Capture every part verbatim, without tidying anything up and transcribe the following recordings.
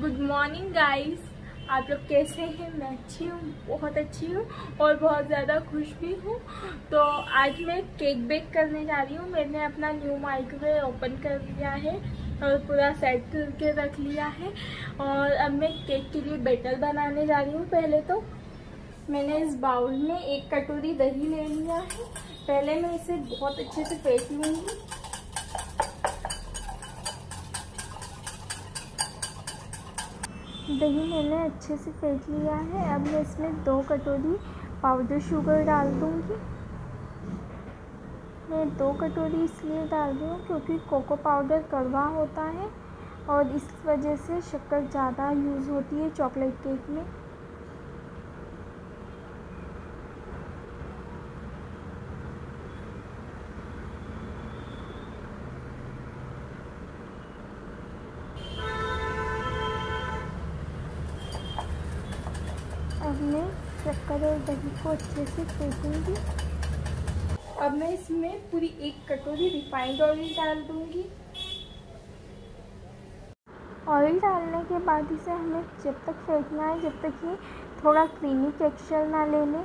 Good morning guys, आप लोग कैसे हैं? मैं अच्छी हूँ, बहुत अच्छी हूँ और बहुत ज़्यादा खुश भी हूँ। तो आज मैं केक बेक करने जा रही हूँ। मैंने अपना न्यू माइक्रोवेव ओपन कर लिया है और पूरा सेट करके रख लिया है और अब मैं केक के लिए बैटर बनाने जा रही हूँ। पहले तो मैंने इस बाउल में एक कटोरी दही ले लिया है। पहले मैं इसे बहुत अच्छे से फेंट लूँगी। दही मैंने अच्छे से फेंट लिया है। अब मैं इसमें दो कटोरी पाउडर शुगर डाल दूँगी। मैं दो कटोरी इसलिए डाल रही हूँ क्योंकि कोको पाउडर कड़वा होता है और इस वजह से शक्कर ज़्यादा यूज़ होती है चॉकलेट केक में। अब मैं शक्कर और दही को अच्छे से फेंटूंगी। अब मैं इसमें पूरी एक कटोरी रिफाइंड ऑयल डाल दूंगी। ऑयल डालने के बाद इसे हमें जब तक फेंटना है जब तक ये थोड़ा क्रीमी टेक्सचर ना ले ले,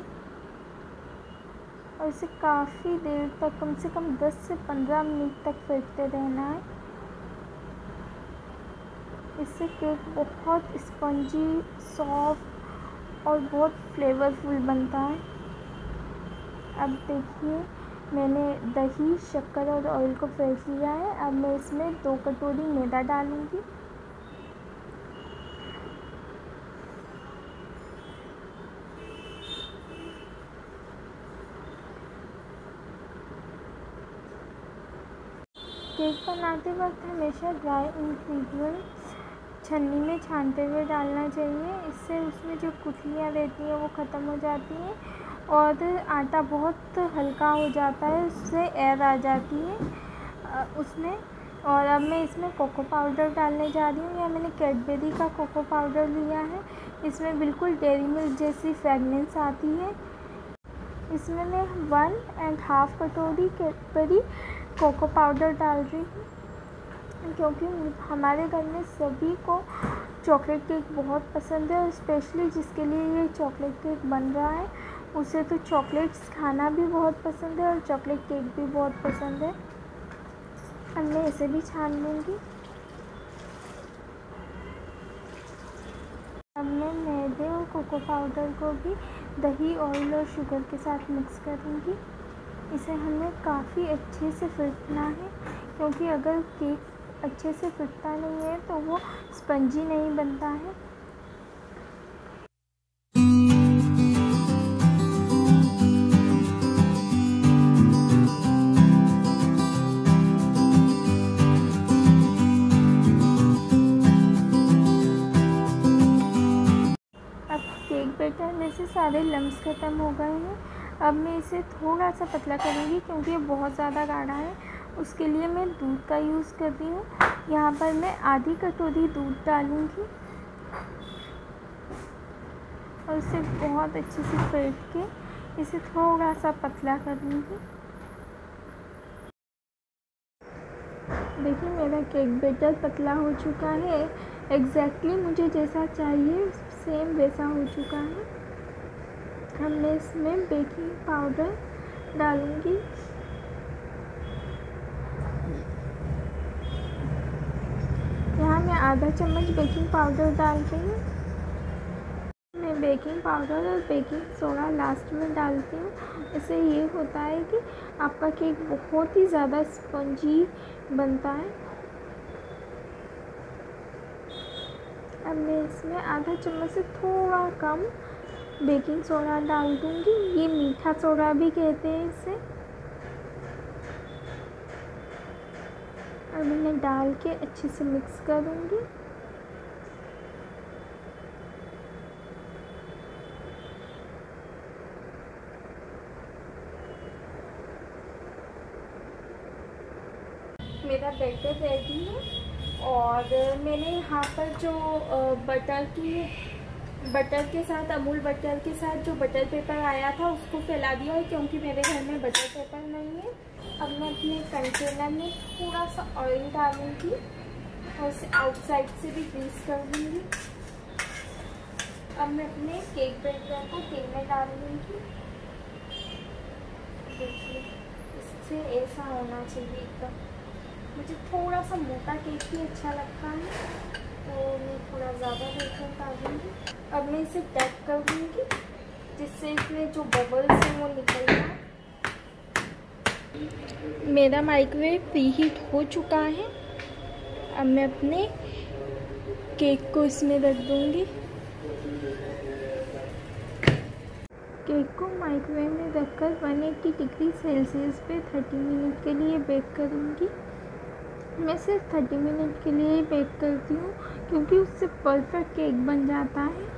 और इसे काफ़ी देर तक, कम से कम दस से पंद्रह मिनट तक फेंटते रहना है। इससे केक बहुत स्पंजी, सॉफ्ट और बहुत फ्लेवरफुल बनता है। अब देखिए, मैंने दही, शक्कर और ऑयल को फेंट लिया है। अब मैं इसमें दो कटोरी मैदा डालूंगी। केक बनाते वक्त हमेशा ड्राई इंग्रेडिएंट्स छन्नी में छानते हुए डालना चाहिए। इससे उसमें जो गुठलियाँ रहती हैं वो ख़त्म हो जाती हैं और आटा बहुत हल्का हो जाता है, उससे एयर आ जाती है उसमें। और अब मैं इसमें कोको पाउडर डालने जा रही हूँ। या मैंने कैडबरी का कोको पाउडर लिया है। इसमें बिल्कुल डेयरी मिल्क जैसी फ्रेगनेंस आती है। इसमें मैं वन एंड हाफ कटोरी कैडबरी कोको पाउडर डाल रही हूँ क्योंकि हमारे घर में सभी को चॉकलेट केक बहुत पसंद है और स्पेशली जिसके लिए ये चॉकलेट केक बन रहा है उसे तो चॉकलेट्स खाना भी बहुत पसंद है और चॉकलेट केक भी बहुत पसंद है। अब मैं इसे भी छान लूँगी। अब मैं मैदे और कोको पाउडर को भी दही, ऑयल और शुगर के साथ मिक्स करूँगी। इसे हमें काफ़ी अच्छे से फेंटना है क्योंकि अगर केक अच्छे से फटता नहीं है तो वो स्पंजी नहीं बनता है। अब केक बैटर में से सारे लम्स ख़त्म हो गए हैं। अब मैं इसे थोड़ा सा पतला करूँगी क्योंकि ये बहुत ज़्यादा गाढ़ा है। उसके लिए मैं दूध का यूज़ कर रही हूँ। यहाँ पर मैं आधी कटोरी दूध डालूँगी और इसे बहुत अच्छे से फेंट के इसे थोड़ा सा पतला कर लूँगी। देखिए, मेरा केक बैटर पतला हो चुका है। एग्जैक्टली मुझे जैसा चाहिए सेम वैसा हो चुका है। अब मैं इसमें बेकिंग पाउडर डालूँगी। यहाँ मैं आधा चम्मच बेकिंग पाउडर डाल रही हूँ। मैं बेकिंग पाउडर और बेकिंग सोडा लास्ट में डालती हूँ। इससे ये होता है कि आपका केक बहुत ही ज़्यादा स्पंजी बनता है। अब मैं इसमें आधा चम्मच से थोड़ा कम बेकिंग सोडा डाल दूँगी। ये मीठा सोडा भी कहते हैं इसे। अब इन्हें डाल के अच्छे से मिक्स करूँगी। मेरा बैटर रेडी है और मैंने यहाँ पर जो बटर की बटर के साथ अमूल बटर के साथ जो बटर पेपर आया था उसको फैला दिया है क्योंकि मेरे घर में बटर पेपर नहीं है। अब मैं अपने कंटेनर में थोड़ा सा ऑयल डालूँगी और इसे आउटसाइड से भी ग्रीस कर दूँगी। अब मैं अपने केक बैटर को तेल में डाल दूँगी। देखिए इससे ऐसा होना चाहिए एकदम। मुझे थोड़ा सा मोटा केक ही अच्छा लगता है, तो मैं थोड़ा ज़्यादा बेटर डालूँगी। अब मैं इसे टैप कर दूँगी जिससे इसमें जो बबल्स हैं वो निकल जाए। मेरा माइक्रोवेव प्री हीट हो चुका है। अब मैं अपने केक को इसमें रख दूँगी। केक को माइक्रोवेव में रखकर एक सौ अस्सी डिग्री सेल्सियस पे तीस मिनट के लिए बेक करूँगी। मैं सिर्फ तीस मिनट के लिए ही बेक करती हूँ क्योंकि उससे परफेक्ट केक बन जाता है।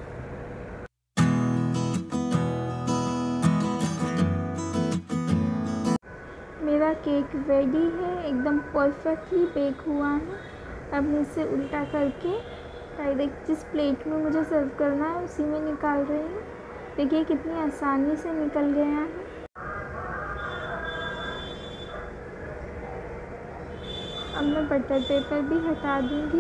मेरा केक रेडी है, एकदम परफेक्टली बेक हुआ है। अब मैं इसे उल्टा करके डायरेक्ट जिस प्लेट में मुझे सर्व करना है उसी में निकाल रही हूँ। देखिए कितनी आसानी से निकल गया है। अब मैं बटर पेपर भी हटा दूँगी।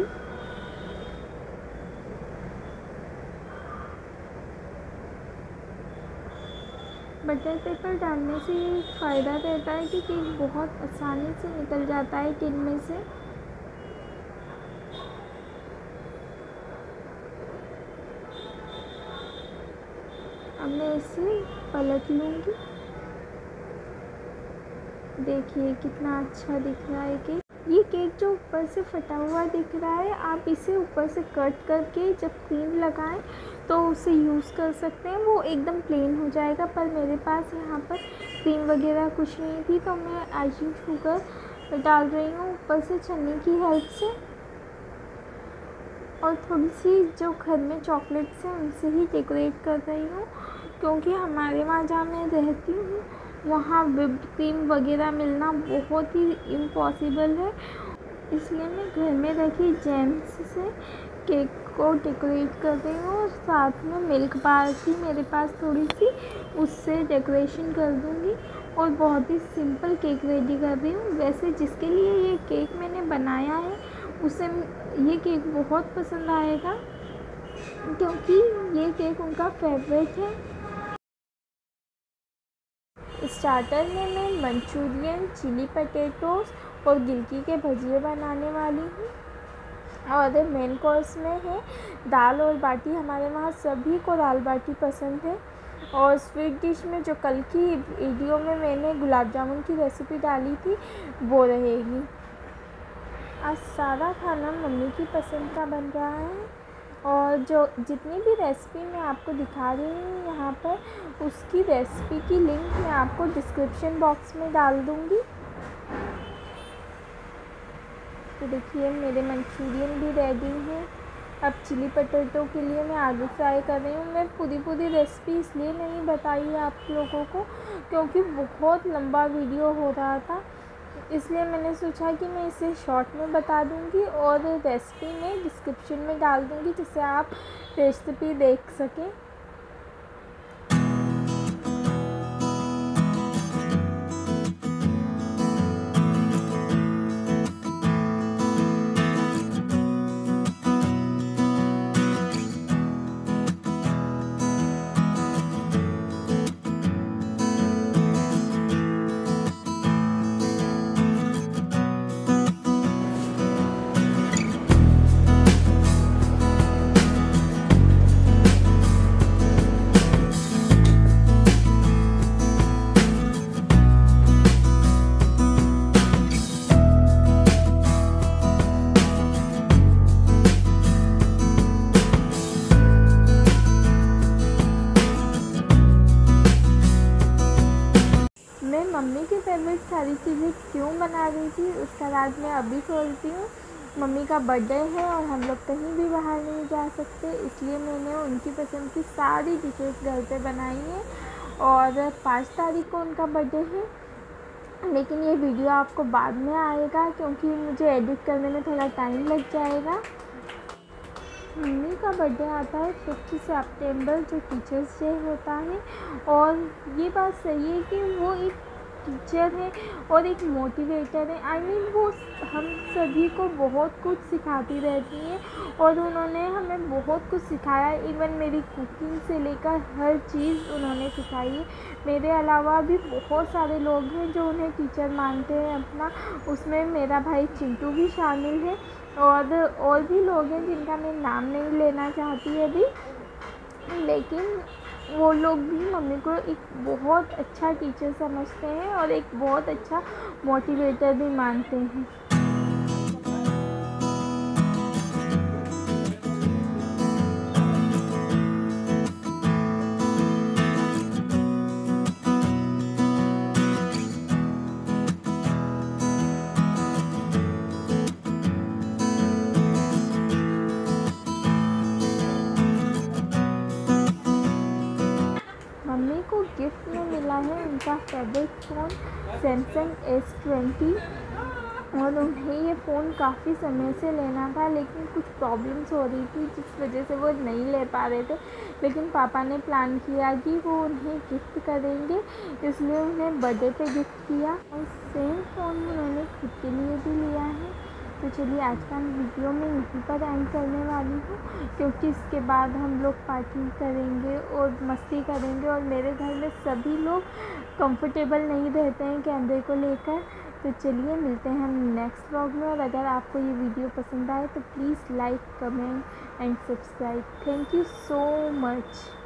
बटर पेपर डालने से ये फ़ायदा रहता है कि केक बहुत आसानी से निकल जाता है टिन में से। अब मैं इसे पलट लूँगी। देखिए कितना अच्छा दिख रहा है केक। ये केक जो ऊपर से फटा हुआ दिख रहा है, आप इसे ऊपर से कट करके जब क्रीम लगाएं तो उसे यूज़ कर सकते हैं, वो एकदम प्लेन हो जाएगा। पर मेरे पास यहाँ पर क्रीम वगैरह कुछ नहीं थी तो मैं आइसिंग शुगर डाल रही हूँ ऊपर से छन्नी की हेल्प से, और थोड़ी सी जो घर में चॉकलेट्स हैं उनसे ही डेकोरेट कर रही हूँ, क्योंकि हमारे वहाँ जहाँ मैं रहती हूँ वहाँ व्हिप्ड क्रीम वगैरह मिलना बहुत ही इम्पॉसिबल है। इसलिए मैं घर में रखी जेम्स से केक को डेकोरेट कर रही हूँ, और साथ में मिल्क बार थी मेरे पास थोड़ी सी, उससे डेकोरेशन कर दूँगी और बहुत ही सिंपल केक रेडी कर रही हूँ। वैसे जिसके लिए ये केक मैंने बनाया है उसे ये केक बहुत पसंद आएगा, क्योंकि ये केक उनका फेवरेट है। स्टार्टर में मैं मंचूरियन, चिली पटेटोस और गिलकी के भजिए बनाने वाली हूँ, और मेन कोर्स में है दाल और बाटी। हमारे वहाँ सभी को दाल बाटी पसंद है। और स्वीट डिश में जो कल की वीडियो में मैंने गुलाब जामुन की रेसिपी डाली थी वो रहेगी। आज सारा खाना मम्मी की पसंद का बन रहा है, और जो जितनी भी रेसिपी मैं आपको दिखा रही हूँ यहाँ पर, उसकी रेसिपी की लिंक मैं आपको डिस्क्रिप्शन बॉक्स में डाल दूँगी। तो देखिए मेरे मंचूरियन भी रेडी हैं। अब चिली पटेटो के लिए मैं आलू फ्राई कर रही हूँ। मैं पूरी पूरी रेसिपी इसलिए नहीं बताई आप लोगों को क्योंकि बहुत लंबा वीडियो हो रहा था, इसलिए मैंने सोचा कि मैं इसे शॉर्ट में बता दूंगी और रेसिपी में डिस्क्रिप्शन में डाल दूंगी जिससे आप रेसिपी देख सकें। मम्मी की फेवरेट सारी चीज़ें क्यों बना रही थी उसका राज मैं अभी खोलती हूँ। मम्मी का बर्थडे है और हम लोग कहीं भी बाहर नहीं जा सकते, इसलिए मैंने उनकी पसंद की सारी डिशेस घर पे बनाई हैं। और पाँच तारीख को उनका बर्थडे है, लेकिन ये वीडियो आपको बाद में आएगा क्योंकि मुझे एडिट करने में थोड़ा टाइम लग जाएगा। मम्मी का बर्थडे आता है फिफ्थ सितंबर जो टीचर्स डे होता है, और ये बात सही है कि वो एक टीचर है और एक मोटिवेटर है। आई मीन वो हम सभी को बहुत कुछ सिखाती रहती हैं और उन्होंने हमें बहुत कुछ सिखाया। इवन मेरी कुकिंग से लेकर हर चीज़ उन्होंने सिखाई है। मेरे अलावा भी बहुत सारे लोग हैं जो उन्हें टीचर मानते हैं अपना, उसमें मेरा भाई चिंटू भी शामिल है और और भी लोग हैं जिनका मैं नाम नहीं लेना चाहती अभी, लेकिन वो लोग भी मम्मी को एक बहुत अच्छा टीचर समझते हैं और एक बहुत अच्छा मोटिवेटर भी मानते हैं। मम्मी को गिफ्ट में मिला है उनका favourite phone Samsung S twenty और उन्हें ये फ़ोन काफ़ी समय से लेना था, लेकिन कुछ प्रॉब्लम्स हो रही थी जिस वजह से वो नहीं ले पा रहे थे। लेकिन पापा ने प्लान किया कि वो उन्हें गिफ्ट करेंगे, इसलिए उन्हें बर्थडे पे गिफ्ट किया और सेम फ़ोन उन्होंने खुद के लिए भी लिया है। तो चलिए आज का वीडियो मैं यहीं पर एंड करने वाली हूँ, क्योंकि इसके बाद हम लोग पार्टी करेंगे और मस्ती करेंगे और मेरे घर में सभी लोग कंफर्टेबल नहीं रहते हैं कैमरे को लेकर। तो चलिए मिलते हैं हम नेक्स्ट व्लॉग में, और अगर आपको ये वीडियो पसंद आए तो please like, comment and subscribe. Thank you so much.